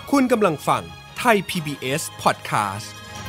คุณกำลังฟังไทย PBS Podcast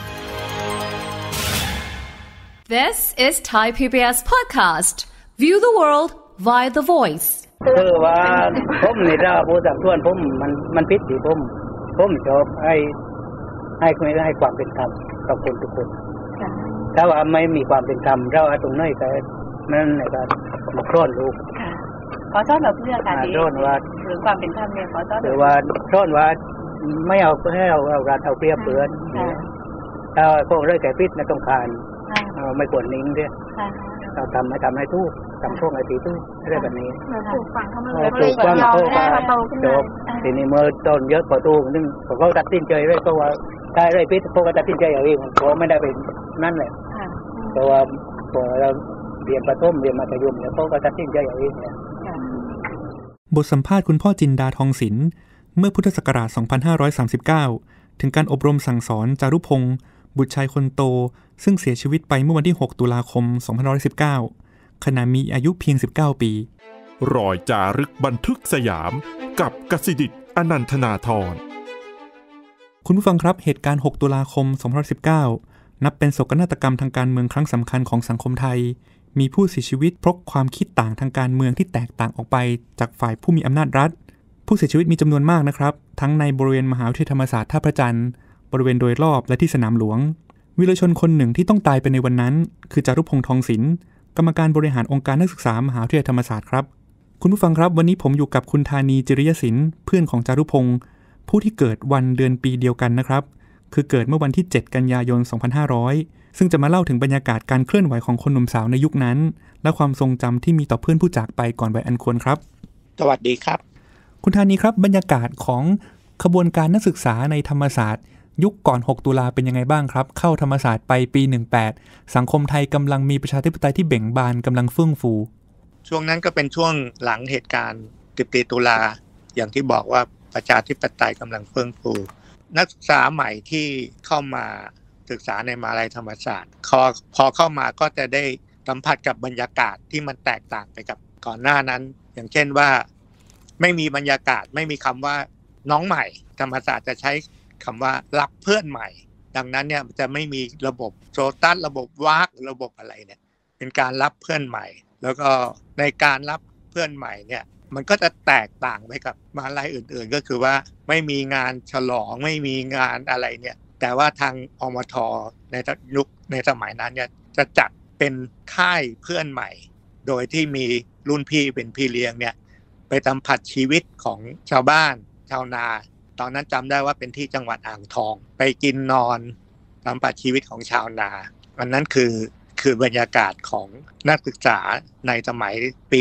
This is Thai PBS Podcast. View the world via the voice. คือว่าผมนี่ถ้าผู้สักส่วนผมมันผิดที่ผมชอบให้ความเป็นธรรมกับคนทุกคนถ้าว่าไม่มีความเป็นธรรมเราตรงไหนก็นั่นแหละก็มาซ่อนลูกขอซ่อนเราเพื่อการนี้ซ่อนว่าหรือความเป็นธรรมเนี่ยขอซ่อนหรือว่าซ่อนว่าไม่เอาให้เราการเอาเปรียบเปรยถ้าพวกเรื่องแก่พิษไม่ต้องการไม่ควรนิ่งด้วยเราทำให้ทุกทำช่วงไอทีทุกอะไรแบบนี้ถูกฟังเขามาเลยถูกฟังเขาจบทีนี้เมื่อต้นเยอะกว่าตู้นึงเขาตัดสินใจเลยก็ว่าได้ไรพิษพวกก็ตัดสินใจเอาเองเพราะไม่ได้เป็นนั่นแหละแต่ว่าพอเราเรียนประถมเรียนมัธยมเนี่ยเขาก็ตัดสินใจเอาเองเนี่ยบทสัมภาษณ์คุณพ่อจินดาทองศิลป์เมื่อพุทธศักราช 2539 ถึงการอบรมสั่งสอนจารุพงศ์บุตรชายคนโตซึ่งเสียชีวิตไปเมื่อวันที่ 6 ตุลาคม 2519 ขณะมีอายุเพียง 19 ปีรอยจารึกบันทึกสยามกับกสิดิษฐ์อนันทนาธรคุณผู้ฟังครับเหตุการณ์ 6 ตุลาคม 2519 นับเป็นโศกนาฏกรรมทางการเมืองครั้งสำคัญของสังคมไทยมีผู้เสียชีวิตเพราะความคิดต่างทางการเมืองที่แตกต่างออกไปจากฝ่ายผู้มีอำนาจรัฐผู้เสียชีวิตมีจำนวนมากนะครับทั้งในบริเวณมหาวิทยาลัยธรรมศาสตร์ท่าพระจันทร์บริเวณโดยรอบและที่สนามหลวงวีรชนคนหนึ่งที่ต้องตายไปในวันนั้นคือจารุพงษ์ทองศิลป์กรรมการบริหารองค์การนักศึกษามหาวิทยาลัยธรรมศาสตร์ครับคุณผู้ฟังครับวันนี้ผมอยู่กับคุณธานีจิริยศิลป์เพื่อนของจารุพงษ์ผู้ที่เกิดวันเดือนปีเดียวกันนะครับคือเกิดเมื่อวันที่ 7 กันยายน 2500 ซึ่งจะมาเล่าถึงบรรยากาศการเคลื่อนไหวของคนหนุ่มสาวในยุคนั้นและความทรงจำที่มีต่อเพื่อนผู้จากไปก่อนวัยอันควรครับสวัสดีครับคุณธานีครับบรรยากาศของขบวนการนักศึกษาในธรรมศาสตร์ยุคก่อน 6 ตุลาเป็นยังไงบ้างครับเข้าธรรมศาสตร์ไปปี 18 สังคมไทยกำลังมีประชาธิปไตยที่เบ่งบานกำลังเฟื่องฟูช่วงนั้นก็เป็นช่วงหลังเหตุการณ์14 ตุลาอย่างที่บอกว่าประชาธิปไตยกำลังเฟื่องฟูนักศึกษาใหม่ที่เข้ามาศึกษาในมหาวิทยาลัยธรรมศาสตร์พอเข้ามาก็จะได้สัมผัสกับบรรยากาศที่มันแตกต่างไปกับก่อนหน้านั้นอย่างเช่นว่าไม่มีบรรยากาศไม่มีคำว่าน้องใหม่ธรรมศาสตร์จะใช้คำว่ารับเพื่อนใหม่ดังนั้นเนี่ยจะไม่มีระบบโซตัสระบบวากระบบอะไรเนี่ยเป็นการรับเพื่อนใหม่แล้วก็ในการรับเพื่อนใหม่เนี่ยมันก็จะแตกต่างไปกับมหาวิทยาลัยอื่นๆก็คือว่าไม่มีงานฉลองไม่มีงานอะไรเนี่ยแต่ว่าทางอมท.ในยุคในสมัยนั้นเนี่ยจะจัดเป็นค่ายเพื่อนใหม่โดยที่มีรุ่นพี่เป็นพี่เลี้ยงเนี่ยไปสัมผัสชีวิตของชาวบ้านชาวนาตอนนั้นจำได้ว่าเป็นที่จังหวัดอ่างทองไปกินนอนสัมผัสชีวิตของชาวนาอันนั้นคือบรรยากาศของนักศึกษาในสมัยปี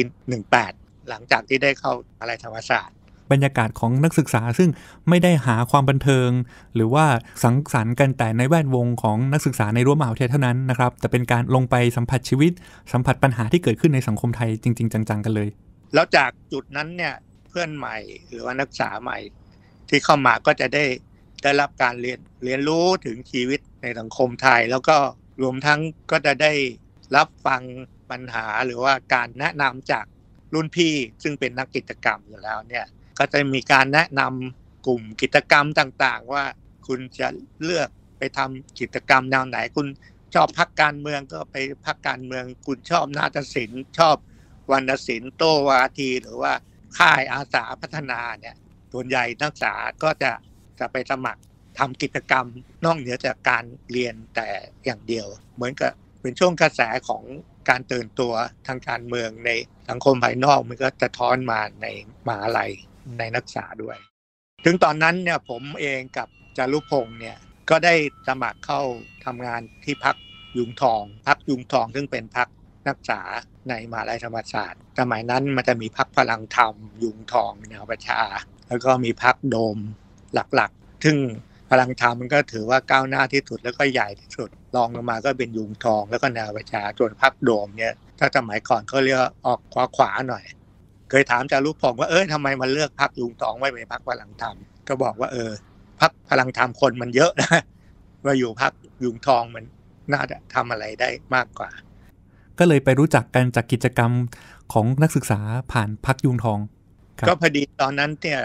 18 หลังจากที่ได้เข้ามหาวิทยาลัยธรรมศาสตร์บรรยากาศของนักศึกษาซึ่งไม่ได้หาความบันเทิงหรือว่าสังสรรค์กันแต่ในแวดวงของนักศึกษาในรั้วมหาวิทยาลัยเท่านั้นนะครับแต่เป็นการลงไปสัมผัสชีวิตสัมผัสปัญหาที่เกิดขึ้นในสังคมไทยจริงๆจังๆกันเลยแล้วจากจุดนั้นเนี่ยเพื่อนใหม่หรือว่านักศึกษาใหม่ที่เข้ามาก็จะได้รับการเรียนรู้ถึงชีวิตในสังคมไทยแล้วก็รวมทั้งก็จะได้รับฟังปัญหาหรือว่าการแนะนำจากรุ่นพี่ซึ่งเป็นนักกิจกรรมอยู่แล้วเนี่ยก็จะมีการแนะนำกลุ่มกิจกรรมต่างๆว่าคุณจะเลือกไปทำกิจกรรมแนวไหนคุณชอบพรรคการเมืองก็ไปพรรคการเมืองคุณชอบนาฏศิลป์ชอบวรรณศิลป์โตวาทีหรือว่าค่ายอาสาพัฒนาเนี่ยส่วนใหญ่นักศึกษาก็จะไปสมัครทำกิจกรรมนอกเหนือจากการเรียนแต่อย่างเดียวเหมือนกับเป็นช่วงกระแสของการตื่นตัวทางการเมืองในสังคมภายนอกมันก็จะท้อนมาในมหาวิทยาลัยในนักศึกษาด้วยถึงตอนนั้นเนี่ยผมเองกับจารุพงษ์เนี่ยก็ได้สมัครเข้าทำงานที่พรรคยุงทองซึ่งเป็นพรรคนักศึกษาในมหาวิทยาลัยธรรมศาสตร์สมัยนั้นมันจะมีพรรคพลังธรรมยุงทองแนวประชาแล้วก็มีพรรคโดมหลักๆซึ่งพลังธรรมมันก็ถือว่าก้าวหน้าที่สุดแล้วก็ใหญ่ที่สุดรองลงมาก็เป็นยุงทองแล้วก็แนวประชาส่วนพรรคโดมเนี่ยถ้าสมัยก่อนเขาเรียกออกขวาหน่อยเคยถามจารุพงษ์ว่าทำไมมันเลือกพรรคยุงทองไม่เป็นพรรคพลังธรรมก็บอกว่าพรรคพลังธรรมคนมันเยอะนะว่าอยู่พรรคยุงทองมันน่าจะทำอะไรได้มากกว่าก็เลยไปรู้จักกันจากกิจกรรมของนักศึกษาผ่านพรรคยุงทองก็พอดีตอนนั้นเนี่ย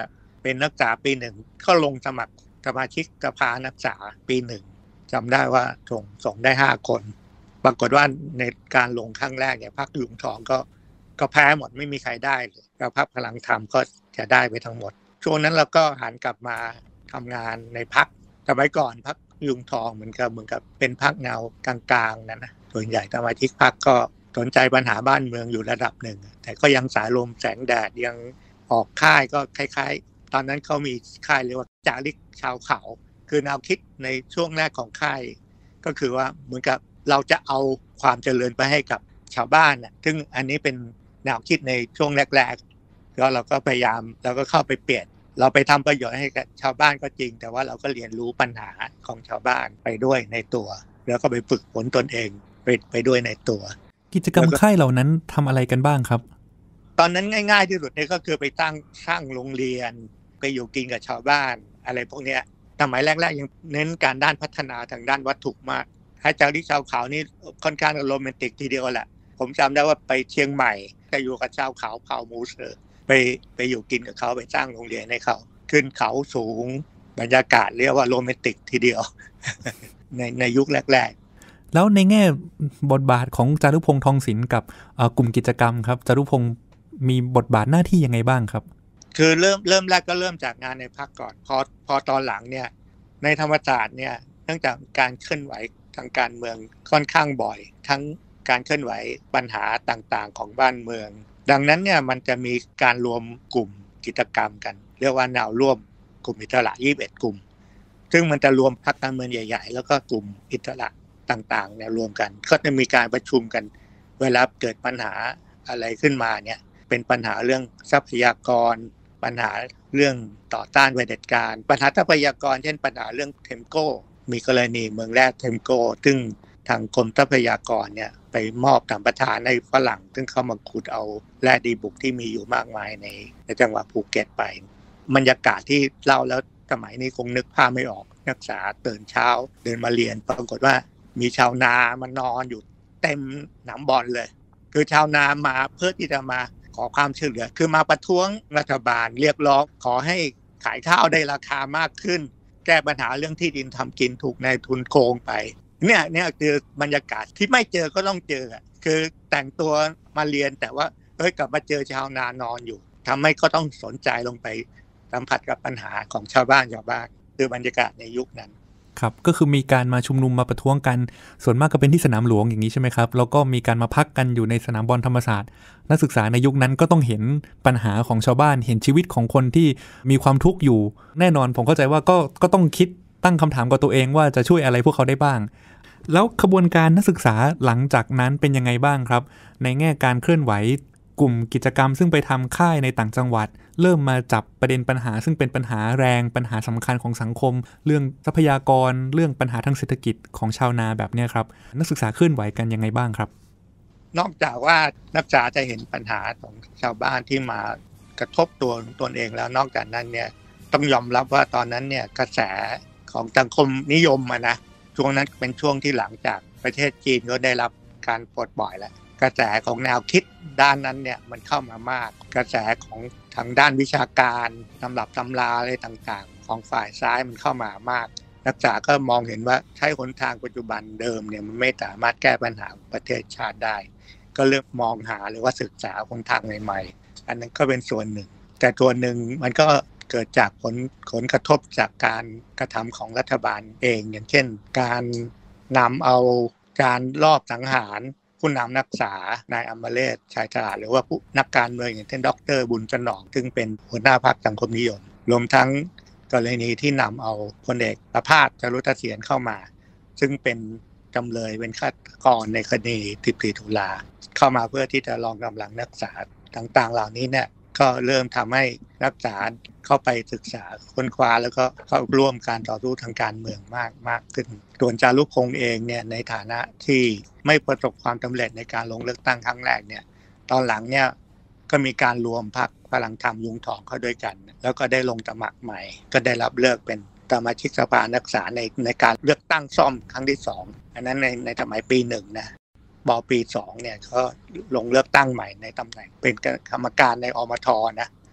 เป็นนักศึกษาปีหนึ่งก็ลงสมัครสมาชิกสภานักศึกษาปีหนึ่งจำได้ว่าส่งได้5 คนปรากฏว่าในการลงครั้งแรกเนี่ยพรรคยุงทองก็แพ้หมดไม่มีใครได้เลยแล้วพรรคพลังธรรมก็จะได้ไปทั้งหมดช่วงนั้นเราก็หันกลับมาทำงานในพรรคสมัยก่อนพรรคยุงทองเหมือนกับเป็นพรรคแนวกลางๆนะส่วนใหญ่สมาชิกพรรคก็สนใจปัญหาบ้านเมืองอยู่ระดับหนึ่งแต่ก็ยังสายลมแสงแดดยังออกค่ายก็คล้ายๆตอนนั้นเขามีค่ายเรียกว่าจาริกชาวเขาคือแนวคิดในช่วงแรกของค่ายก็คือว่าเหมือนกับเราจะเอาความเจริญไปให้กับชาวบ้านน่ะซึ่งอันนี้เป็นแนวคิดในช่วงแรกๆแล้วเราก็พยายามเราก็เข้าไปเปลี่ยนเราไปทำประโยชน์ให้กับชาวบ้านก็จริงแต่ว่าเราก็เรียนรู้ปัญหาของชาวบ้านไปด้วยในตัวแล้วก็ไปฝึกฝนตนเองไปด้วยในตัวกิจกรรมค่ายเหล่านั้นทำอะไรกันบ้างครับตอนนั้นง่ายๆที่สุดเนี่ยก็คือไปสร้างโรงเรียนไปอยู่กินกับชาวบ้านอะไรพวกเนี้ยสมัยแรกๆยังเน้นการด้านพัฒนาทางด้านวัตถุมากให้จาริกชาวเขานี่ค่อนข้างโรแมนติกทีเดียวแหละผมจำได้ว่าไปเชียงใหม่ก็อยู่กับชาวเขาเผ่ามูเซอร์ไปอยู่กินกับเขาไปสร้างโรงเรียนให้เขาขึ้นเขาสูงบรรยากาศเรียกว่าโรแมนติกทีเดียว ในยุคแรกๆแล้วในแง่บทบาทของจารุพงษ์ทองศิลป์กับกลุ่มกิจกรรมครับจารุพงษ์มีบทบาทหน้าที่ยังไงบ้างครับคือเริ่มแรกก็เริ่มจากงานในพรรคก่อนพอตอนหลังเนี่ยในธรรมศาสตร์เนี่ยเนื่องจากการเคลื่อนไหวทางการเมืองค่อนข้างบ่อยทั้งการเคลื่อนไหวปัญหาต่างๆของบ้านเมืองดังนั้นเนี่ยมันจะมีการรวมกลุ่มกิจกรรมกันเรียกว่าแนวร่วมกลุ่มอิสระ21กลุ่มซึ่งมันจะรวมพรรคการเมืองใหญ่ๆแล้วก็กลุ่มอิสระต่างๆเนี่ยรวมกันก็จะมีการประชุมกันเวลาเกิดปัญหาอะไรขึ้นมาเนี่ยเป็นปัญหาเรื่องทรัพยากรปัญหาเรื่องต่อต้านเผด็จการปัญหาทรัพยากรเช่นปัญหาเรื่องเทมโก้มีกรณีเมืองแร่เทมโก้ซึ่งทางกรมทรัพยากรเนี่ยไปมอบสัมปทานให้ฝรั่งซึ่งเข้ามาขุดเอาแร่ดีบุกที่มีอยู่มากมายในจังหวัดภูเก็ตไปบรรยากาศที่เล่าแล้วสมัยนี้คงนึกภาพไม่ออกนักศึกษาตื่นเช้าเดินมาเรียนปรากฏว่ามีชาวนามานอนอยู่เต็มหนามบอลเลยคือชาวนามาเพื่อที่จะมาขอความช่วยเหลือคือมาประท้วงรัฐบาลเรียกร้องขอให้ขายข้าวได้ราคามากขึ้นแก้ปัญหาเรื่องที่ดินทำกินถูกนายทุนโกงไปเนี่ยคือบรรยากาศที่ไม่เจอก็ต้องเจอคือแต่งตัวมาเรียนแต่ว่ากลับมาเจอชาวนานอนอยู่ทำให้ก็ต้องสนใจลงไปสัมผัสกับปัญหาของชาวบ้านคือบรรยากาศในยุคนั้นครับก็คือมีการมาชุมนุมมาประท้วงกันส่วนมากก็เป็นที่สนามหลวงอย่างนี้ใช่ไหมครับแล้วก็มีการมาพักกันอยู่ในสนามบอลธรรมศาสตร์นักศึกษาในยุคนั้นก็ต้องเห็นปัญหาของชาวบ้านเห็นชีวิตของคนที่มีความทุกข์อยู่แน่นอนผมเข้าใจว่าก็ต้องคิดตั้งคำถามกับตัวเองว่าจะช่วยอะไรพวกเขาได้บ้างแล้วขบวนการนักศึกษาหลังจากนั้นเป็นยังไงบ้างครับในแง่การเคลื่อนไหวกลุ่มกิจกรรมซึ่งไปทำค่ายในต่างจังหวัดเริ่มมาจับประเด็นปัญหาซึ่งเป็นปัญหาแรงปัญหาสำคัญของสังคมเรื่องทรัพยากรเรื่องปัญหาทางเศรษฐกิจของชาวนาแบบนี้ครับนักศึกษาเคลื่อนไหวกันยังไงบ้างครับนอกจากว่านักศึกษาจะเห็นปัญหาของชาวบ้านที่มากระทบตนเองแล้วนอกจากนั้นเนี่ยต้องยอมรับว่าตอนนั้นเนี่ยกระแสของสังคมนิยมนะช่วงนั้นเป็นช่วงที่หลังจากประเทศจีนก็ได้รับการปลดปล่อยแล้วกระแสของแนวคิดด้านนั้นเนี่ยมันเข้ามามากกระแสของทางด้านวิชาการตำรับตำราอะไรต่างๆของฝ่ายซ้ายมันเข้ามามากนักศึกษาก็มองเห็นว่าใช้หนทางปัจจุบันเดิมเนี่ยมันไม่สามารถแก้ปัญหาประเทศชาติได้ก็เลือกมองหาหรือว่าศึกษาหนทางใหม่ๆอันนั้นก็เป็นส่วนหนึ่งแต่ตัวหนึ่งมันก็เกิดจากผลกระทบจากการกระทำของรัฐบาลเองอย่างเช่นการนำเอาการลอบสังหารผู้นำนักศึกษานายอมเรศชายฉลาดหรือว่าผู้นักการเมืองอย่างเช่นดร.บุญสนองซึ่งเป็นหัวหน้าพรรคสังคมนิยมรวมทั้งกรณีที่นำเอาพลเอกประภาส จารุตเสถียรเข้ามาซึ่งเป็นจำเลยเป็นฆาตกรในคดี14 ตุลาเข้ามาเพื่อที่จะลองกำลังนักศึกษาต่างๆเหล่านี้เนี่ยก็เริ่มทำให้นักศึกษาเข้าไปศึกษาค้นคว้าแล้วก็เข้าร่วมการต่อสู้ทางการเมืองมากขึ้นส่วนจารุพงษ์เองเนี่ยในฐานะที่ไม่ประสบความสำเร็จในการลงเลือกตั้งครั้งแรกเนี่ยตอนหลังเนี่ยก็มีการรวมพรรคพลังธรรมยุงทองเข้าด้วยกันแล้วก็ได้ลงสมัครใหม่ก็ได้รับเลือกเป็นสมาชิกสภานักศึกษาในการเลือกตั้งซ่อมครั้งที่2อันนั้นในสมัยปี1นะปี2เนี่ยก็ลงเลือกตั้งใหม่ในตำแหน่งเป็นกรรมการในอมทนะ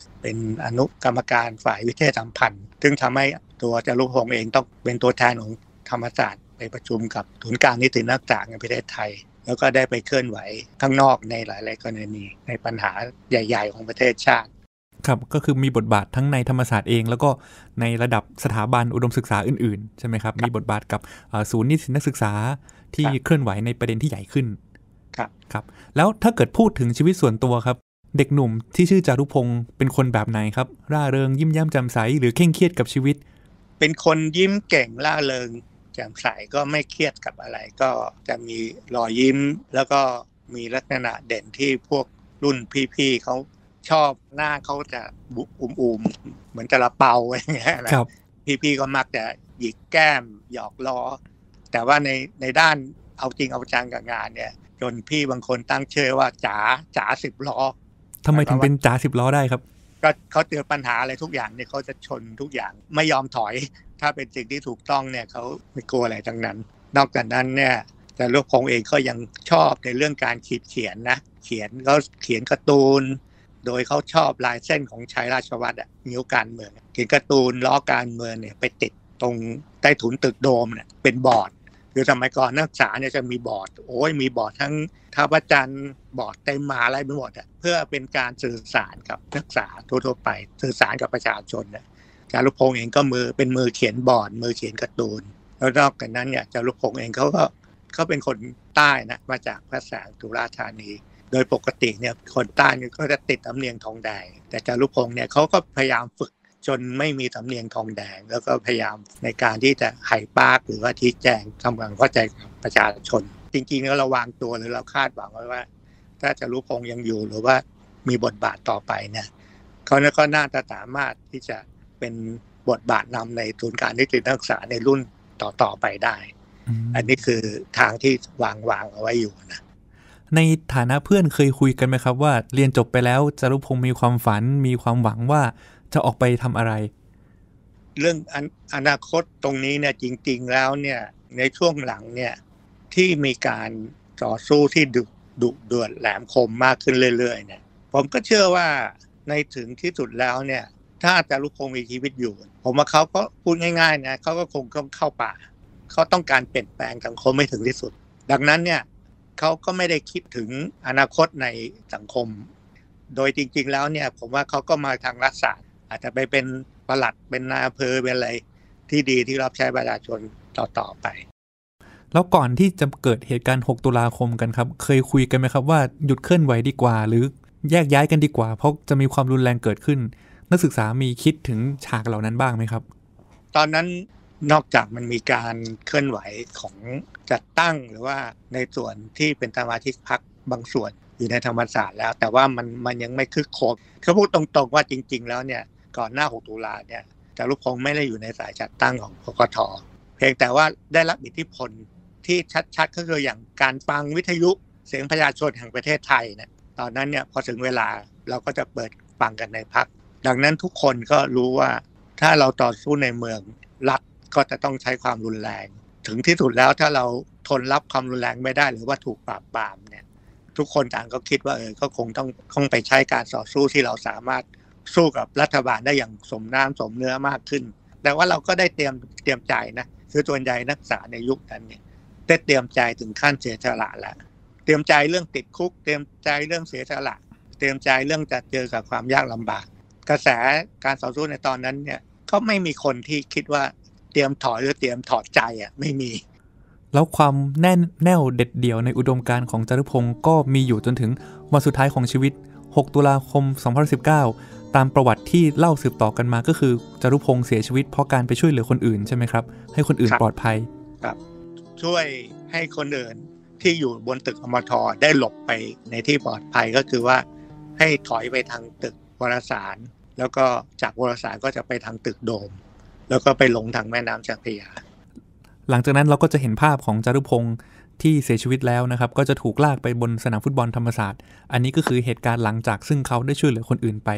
เป็นอนุกรรมการฝ่ายวิเทศสัมพันธ์ซึ่งทำให้ตัวจารุพงษ์เองต้องเป็นตัวแทนของธรรมศาสตร์ไปประชุมกับศูนย์กลางนิตินักศึกษาในประเทศไทยแล้วก็ได้ไปเคลื่อนไหวข้างนอกในหลายๆกรณีในปัญหาใหญ่ๆของประเทศชาติครับก็คือมีบทบาททั้งในธรรมศาสตร์เองแล้วก็ในระดับสถาบันอุดมศึกษาอื่นๆใช่ไหมครับมีบทบาทกับศูนย์นิสิตนักศึกษาที่เคลื่อนไหวในประเด็นที่ใหญ่ขึ้นครับแล้วถ้าเกิดพูดถึงชีวิตส่วนตัวครับเด็กหนุ่มที่ชื่อจารุพงษ์เป็นคนแบบไหนครับร่าเริงยิ้มแย้มแจ่มใสหรือเคร่งเครียดกับชีวิตเป็นคนยิ้มเก่งร่าเริงแจ่มใสก็ไม่เครียดกับอะไรก็จะมีรอยยิ้มแล้วก็มีลักษณะเด่นที่พวกรุ่นพี่ๆเขาชอบหน้าเขาจะอุ่มๆเหมือนจะละเปาอย่างเงี้ยนะพี่ๆก็มักจะหยิกแก้มหยอกล้อแต่ว่าในด้านเอาจริงเอาจังกับงานเนี่ยจนพี่บางคนตั้งชื่อว่าจ๋า10 ล้อทำไมถึงเป็นจ๋า10 ล้อได้ครับก็เขาเจอปัญหาอะไรทุกอย่างเนี่ยเขาจะชนทุกอย่างไม่ยอมถอยถ้าเป็นสิ่งที่ถูกต้องเนี่ยเขาไม่กลัวอะไรทั้งนั้นนอกจากนั้นเนี่ยแต่ลูกพงษ์เองก็ยังชอบในเรื่องการเขียนนะเขียนการ์ตูนโดยเขาชอบลายเส้นของชัยราชวัฒน์นิ้วการเมืองเขียนการ์ตูนล้อการเมืองเนี่ยไปติดตรงใต้ถุนตึกโดมเนี่ยเป็นบอร์ดคือสมัยก่อนนักศึกษาเนี่ยจะมีบอร์ดมีบอร์ดทั้งท่าพระจันทร์บอร์ดเต็มมาอะไรไปหมดเพื่อเป็นการสื่อสารกับนักศึกษาทั่วไปสื่อสารกับประชาชนเนี่ยจารุพงษ์เองก็เป็นมือเขียนบอร์ดมือเขียนการ์ตูนแล้วนอกจากนั้นเนี่ยจารุพงษ์เองเขาเป็นคนใต้นะมาจากพระแสงสุราษฎร์ธานีโดยปกติเนี่ยคนใต้ก็จะติดสำเนียงทองแดงแต่จารุพงษ์เนี่ยเขาก็พยายามฝึกจนไม่มีสำเนียงทองแดงแล้วก็พยายามในการที่จะไขปากหรือว่าชี้แจงทำความเข้าใจกับประชาชนจริงๆแล้วเราวางตัวหรือเราคาดหวังไว้ว่าถ้าจารุพงษ์ยังอยู่หรือว่ามีบทบาทต่อไปเนี่ยเขาก็น่าจะสามารถที่จะเป็นบทบาทนำในศูนย์การนิตินักศึกษาในรุ่นต่อไปได้อันนี้คือทางที่วางเอาไว้อยู่นะในฐานะเพื่อนเคยคุยกันไหมครับว่าเรียนจบไปแล้วจารุพงษ์มีความฝันมีความหวังว่าจะออกไปทำอะไรเรื่องอนาคตตรงนี้เนี่ยจริงๆแล้วเนี่ยในช่วงหลังเนี่ยที่มีการต่อสู้ที่ดุเดือดแหลมคมมากขึ้นเรื่อยๆเนี่ยผมก็เชื่อว่าในถึงที่สุดแล้วเนี่ยถ้าจารุพงษ์มีชีวิตอยู่ผมว่าเขาก็พูดง่ายๆนะเขาก็คงเข้าป่าเขาต้องการเปลี่ยนแปลงสังคมให้ถึงที่สุดดังนั้นเนี่ยเขาก็ไม่ได้คิดถึงอนาคตในสังคมโดยจริงๆแล้วเนี่ยผมว่าเขาก็มาทางรัฐศาสตร์อาจจะไปเป็นปลัดเป็นนายอำเภอเป็นอะไรที่ดีที่รับใช้ประชาชนต่อไปแล้วก่อนที่จะเกิดเหตุการณ์6 ตุลาคมกันครับเคยคุยกันไหมครับว่าหยุดเคลื่อนไหวดีกว่าหรือแยกย้ายกันดีกว่าเพราะจะมีความรุนแรงเกิดขึ้นนักศึกษามีคิดถึงฉากเหล่านั้นบ้างไหมครับตอนนั้นนอกจากมันมีการเคลื่อนไหวของจัดตั้งหรือว่าในส่วนที่เป็นสมาชิกพรรคบางส่วนอยู่ในธรรมศาสตร์แล้วแต่ว่ามันยังไม่คึกโครมเขาพูดตรงๆว่าจริงๆแล้วเนี่ยก่อนหน้า6 ตุลาเนี่ยจารุพงษ์ไม่ได้อยู่ในสายจัดตั้งของกกท.เพียงแต่ว่าได้รับอิทธิพลที่ชัดๆก็คืออย่างการฟังวิทยุเสียงประชาชนแห่งประเทศไทยเนี่ยตอนนั้นเนี่ยพอถึงเวลาเราก็จะเปิดฟังกันในพรรคดังนั้นทุกคนก็รู้ว่าถ้าเราต่อสู้ในเมืองรัฐก็จะต้องใช้ความรุนแรงถึงที่สุดแล้วถ้าเราทนรับความรุนแรงไม่ได้หรือว่าถูกปราบปรามเนี่ยทุกคนต่างก็คิดว่าก็คงต้องไปใช้การต่อสู้ที่เราสามารถสู้กับรัฐบาลได้อย่างสมน้ำสมเนื้อมากขึ้นแต่ว่าเราก็ได้เตรียมใจนะคือส่วนใหญ่นักศึกษาในยุคนั้นเนี่ยได้เตรียมใจถึงขั้นเสียสละแล้วเตรียมใจเรื่องติดคุกเตรียมใจเรื่องเสียสละเตรียมใจเรื่องจะเจอกับความยากลำบากกระแสการต่อสู้ในตอนนั้นเนี่ยก็ไม่มีคนที่คิดว่าเตรียมถอยหรือเตรียมถอดใจไม่มีแล้วความแน่วเด็ดเดี่ยวในอุดมการณ์ของจารุพงษ์ก็มีอยู่จนถึงวันสุดท้ายของชีวิต6 ตุลาคม 2019ตามประวัติที่เล่าสืบต่อกันมาก็คือจารุพงษ์เสียชีวิตเพราะการไปช่วยเหลือคนอื่นใช่ไหมครับให้คนอื่นปลอดภัยครับช่วยให้คนอื่นที่อยู่บนตึกอมท.ได้หลบไปในที่ปลอดภัยก็คือว่าให้ถอยไปทางตึกวารสารแล้วก็จากวารสารก็จะไปทางตึกโดมแล้วก็ไปลงทางแม่น้ำเจ้าพระยาหลังจากนั้นเราก็จะเห็นภาพของจารุพงษ์ที่เสียชีวิตแล้วนะครับก็จะถูกลากไปบนสนามฟุตบอลธรรมศาสตร์อันนี้ก็คือเหตุการณ์หลังจากซึ่งเขาได้ช่วยเหลือคนอื่นไป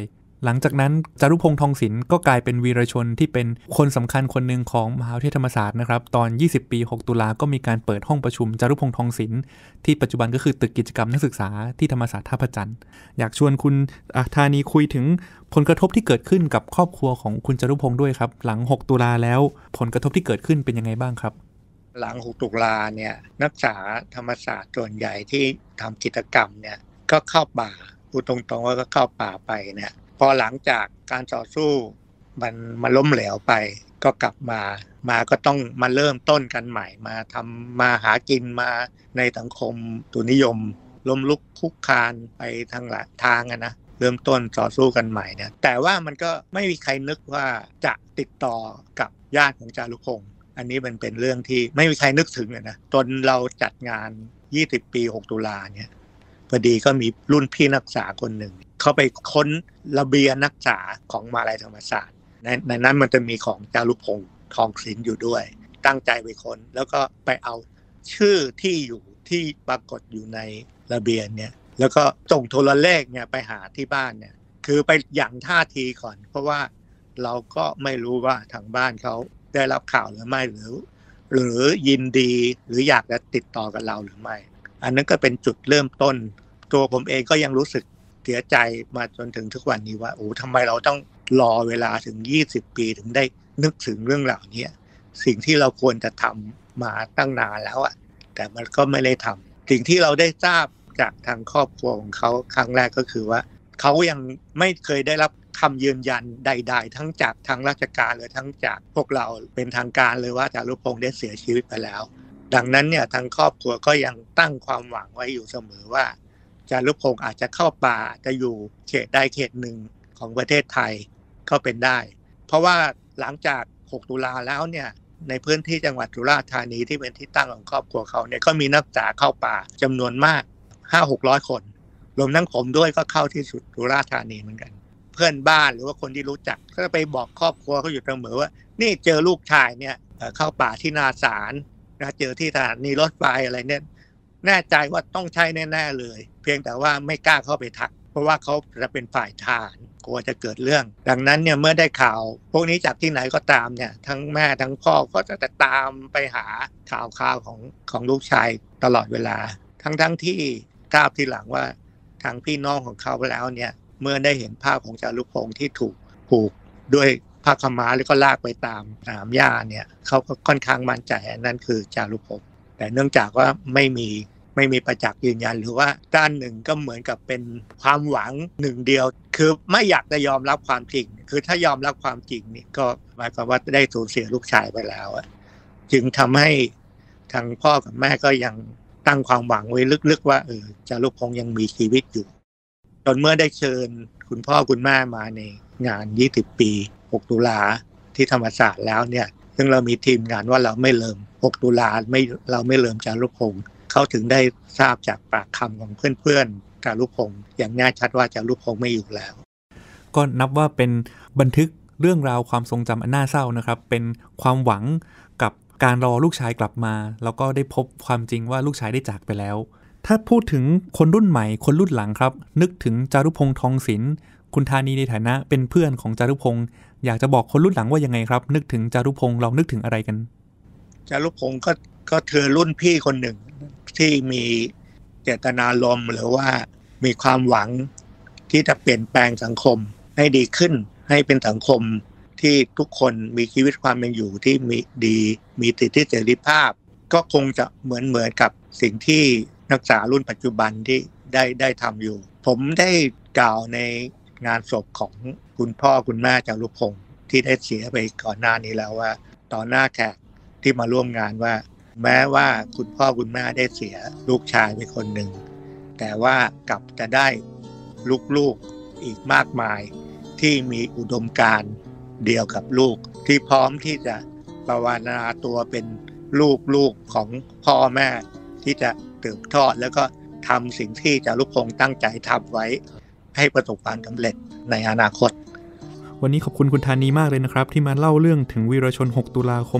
หลังจากนั้นจารุพงษ์ทองศิลป์ก็กลายเป็นวีรชนที่เป็นคนสำคัญคนหนึ่งของมหาวิทยาลัยธรรมศาสตร์นะครับตอน20ปี6ตุลาก็มีการเปิดห้องประชุมจารุพงษ์ทองศิลป์ที่ปัจจุบันก็คือตึกกิจกรรมนักศึกษาที่ธรรมศาสตร์ท่าพระจันทร์อยากชวนคุณธานีคุยถึงผลกระทบที่เกิดขึ้นกับครอบครัวของคุณจารุพงษ์ด้วยครับหลัง6ตุลาแล้วผลกระทบที่เกิดขึ้นเป็นยังไงบ้างครับหลัง6ตุลาเนี่ยนักศึกษาธรรมศาสตร์ส่วนใหญ่ที่ทำกิจกรรมเนี่ยก็เข้าป่าพูดตรงๆว่าก็เข้าป่าไปเนี่ยพอหลังจากการต่อสู้มันล้มเหลวไปก็กลับมาก็ต้องมาเริ่มต้นกันใหม่มาหากินมาในสังคมทุนนิยมล้มลุกคุกคานไปทางหลายทางนะเริ่มต้นต่อสู้กันใหม่เนี่ยแต่ว่ามันก็ไม่มีใครนึกว่าจะติดต่อกับญาติของจารุพงษ์อันนี้มันเป็นเรื่องที่ไม่มีใครนึกถึงเลยนะจนเราจัดงาน20ปี6ตุลาเนี่ยพอดีก็มีรุ่นพี่นักศึกษาคนหนึ่งเขาไปค้นระเบียงนักศึกษาของมหาวิทยาลัยธรรมศาสตร์ในนั้นมันจะมีของจารุพงษ์ทองศิลป์อยู่ด้วยตั้งใจไปค้นแล้วก็ไปเอาชื่อที่อยู่ที่ปรากฏอยู่ในระเบียงเนี่ยแล้วก็ส่งโทรเลขเนี่ยไปหาที่บ้านเนี่ยคือไปหยั่งท่าทีก่อนเพราะว่าเราก็ไม่รู้ว่าทางบ้านเขาได้รับข่าวหรือไม่หรือยินดีหรืออยากจะติดต่อกับเราหรือไม่อันนั้นก็เป็นจุดเริ่มต้นตัวผมเองก็ยังรู้สึกเสียใจมาจนถึงทุกวันนี้ว่าโอ้ทำไมเราต้องรอเวลาถึง20ปีถึงได้นึกถึงเรื่องเหล่านี้สิ่งที่เราควรจะทำมาตั้งนานแล้วแต่มันก็ไม่ได้ทำสิ่งที่เราได้ทราบจากทางครอบครัวของเขาครั้งแรกก็คือว่าเขายังไม่เคยได้รับคำยืนยันใดๆทั้งจากทางราชการหรือทั้งจากพวกเราเป็นทางการเลยว่าจารุพงษ์ได้เสียชีวิตไปแล้วดังนั้นเนี่ยทางครอบครัวก็ยังตั้งความหวังไว้อยู่เสมอว่าจารุพงษ์อาจจะเข้าป่าจะอยู่เขตใดเขตหนึ่งของประเทศไทยก็เป็นได้เพราะว่าหลังจาก6ตุลาแล้วเนี่ยในพื้นที่จังหวัดสุราษฎร์ธานีที่เป็นที่ตั้งของครอบครัวเขาเนี่ยก็มีนักศึกษาเข้าป่าจำนวนมาก 500-600 คนรวมทั้งผมด้วยก็เข้าที่สุราษฎร์ธานีเหมือนกันเพื่อนบ้านหรือว่าคนที่รู้จักก็ไปบอกครอบครัวเขาอยู่เสมอว่านี่เจอลูกชายเนี่ยเข้าป่าที่นาสารนะเจอที่สถานีรถไฟอะไรเนี่ยแน่ใจว่าต้องใช่แน่ๆเลยเพียงแต่ว่าไม่กล้าเข้าไปทักเพราะว่าเขาจะเป็นฝ่ายทหารกลัวจะเกิดเรื่องดังนั้นเนี่ยเมื่อได้ข่าวพวกนี้จากที่ไหนก็ตามเนี่ยทั้งแม่ทั้งพ่อก็จะตามไปหาข่าวของลูกชายตลอดเวลาทั้งที่ทราบทีหลังว่าทางพี่น้องของเขาแล้วเนี่ยเมื่อได้เห็นภาพของจารุพงษ์ที่ถูกผูกด้วยผ้าขม้าแล้วก็ลากไปตามสนามหญ้าเนี่ยเขาก็ค่อนข้างมั่นใจนั่นคือจารุพงษ์แต่เนื่องจากว่าไม่มีประจักษ์ยืนยันหรือว่าด้านหนึ่งก็เหมือนกับเป็นความหวังหนึ่งเดียวคือไม่อยากจะยอมรับความจริงคือถ้ายอมรับความจริงนี่ก็หมายความว่าได้สูญเสียลูกชายไปแล้วจึงทำให้ทางพ่อกับแม่ก็ยังตั้งความหวังไว้ลึกๆว่าจารุพงษ์ยังมีชีวิตอยู่จนเมื่อได้เชิญคุณพ่อคุณแม่มาในงาน20ปี6ตุลาที่ธรรมศาสตร์แล้วเนี่ยซึ่งเรามีทีมงานว่าเราไม่ลืม6ตุลาเราไม่ลืมจารุพงษ์เขาถึงได้ทราบจากปากคำของเพื่อนๆจารุพงษ์อย่างแน่ชัดว่าจารุพงษ์ไม่อยู่แล้วก็นับว่าเป็นบันทึกเรื่องราวความทรงจำอันน่าเศร้านะครับเป็นความหวังกับการรอลูกชายกลับมาแล้วก็ได้พบความจริงว่าลูกชายได้จากไปแล้วถ้าพูดถึงคนรุ่นใหม่คนรุ่นหลังครับนึกถึงจารุพงษ์ทองศิลป์คุณธานีในฐานะเป็นเพื่อนของจารุพงษ์อยากจะบอกคนรุ่นหลังว่ายังไงครับนึกถึงจารุพงษ์เรานึกถึงอะไรกันจารุพงษ์ก็เธอรุ่นพี่คนหนึ่งที่มีเจตนารมณ์หรือว่ามีความหวังที่จะเปลี่ยนแปลงสังคมให้ดีขึ้นให้เป็นสังคมที่ทุกคนมีชีวิตความเป็นอยู่ที่มีดีมีสิทธิเสรีภาพก็คงจะเหมือนกับสิ่งที่นักศึกษารุ่นปัจจุบันที่ได้ทำอยู่ผมได้กล่าวในงานศพของคุณพ่อคุณแม่จารุพงษ์ที่ได้เสียไปก่อนหน้านี้แล้วว่าต่อหน้าแขกที่มาร่วมงานว่าแม้ว่าคุณพ่อคุณแม่ได้เสียลูกชายไปคนหนึ่งแต่ว่ากลับจะได้ลูกๆอีกมากมายที่มีอุดมการณ์เดียวกับลูกที่พร้อมที่จะประวารณาตัวเป็นลูกของพ่อแม่ที่จะสืบทอดแล้วก็ทำสิ่งที่จารุพงษ์ตั้งใจทำไว้ให้ประสบความสำเร็จในอนาคตวันนี้ขอบคุณคุณธานีมากเลยนะครับที่มาเล่าเรื่องถึงวีรชน6ตุลาคม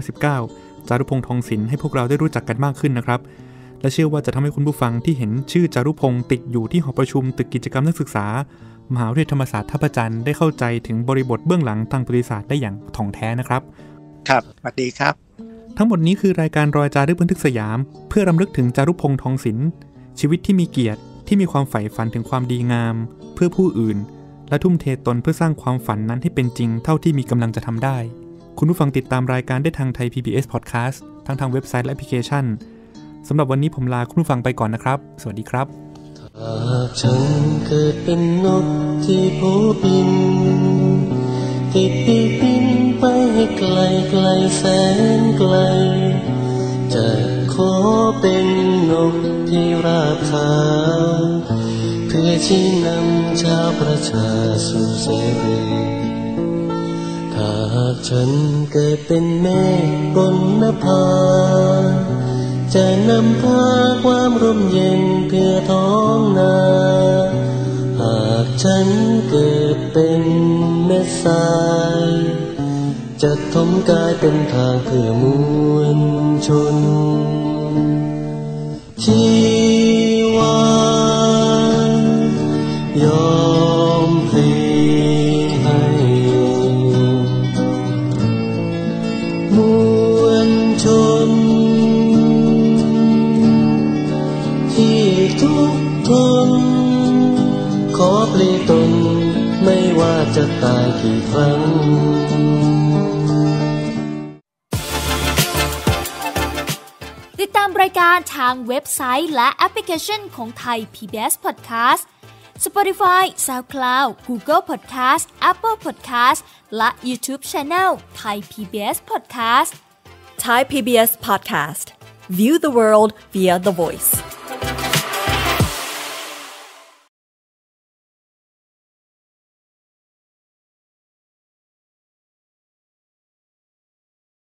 2519จารุพงษ์ทองศิลป์ให้พวกเราได้รู้จักกันมากขึ้นนะครับและเชื่อว่าจะทำให้คุณผู้ฟังที่เห็นชื่อจารุพงษ์ติดอยู่ที่หอประชุมตึกกิจกรรมนักศึกษามหาวิทยาลัยธรรมศาสตร์ท่าพระจันทร์ได้เข้าใจถึงบริบทเบื้องหลังทางประวัติศาสตร์ได้อย่างถ่องแท้นะครับครับสวัสดีครับทั้งหมดนี้คือรายการรอยจารึกบันทึกสยามเพื่อรำลึกถึงจารุพงษ์ทองศิลป์ชีวิตที่มีเกียรติที่มีความใฝ่ฝันถึงความดีงามเพื่อผู้อื่นและทุ่มเทตนเพื่อสร้างความฝันนั้นให้เป็นจริงเท่าที่มีกำลังจะทำได้คุณผู้ฟังติดตามรายการได้ทางไทย PBS Podcast ทั้งทางเว็บไซต์และแอปพลิเคชันสำหรับวันนี้ผมลาคุณผู้ฟังไปก่อนนะครับสวัสดีครับหากฉันเกิดเป็นนกที่โผบินติดปีกบินไปให้ไกลไกลแสนไกลจะขอเป็นนกที่ราบขาวเพื่อชี้นำชาวประชาสู่เสรีถ้าหากฉันเกิดเป็นเมฆบนนภาจะนำพาความร่มเย็นเพื่อท้องนาหากฉันเกิดเป็นเม็ดทรายจะถมกายเป็นทางเพื่อมวลชนที่วานยอมพลีให้มวลชนที่ทุกข์ทนขอปลีตนไม่ว่าจะตายกี่ครั้งติดตามรายการทางเว็บไซต์และแอปพลิเคชันของไทย PBS Podcast Spotify SoundCloud Google Podcast Apple Podcast และ YouTube Channel Thai PBS Podcast Thai PBS Podcast View the world via the voice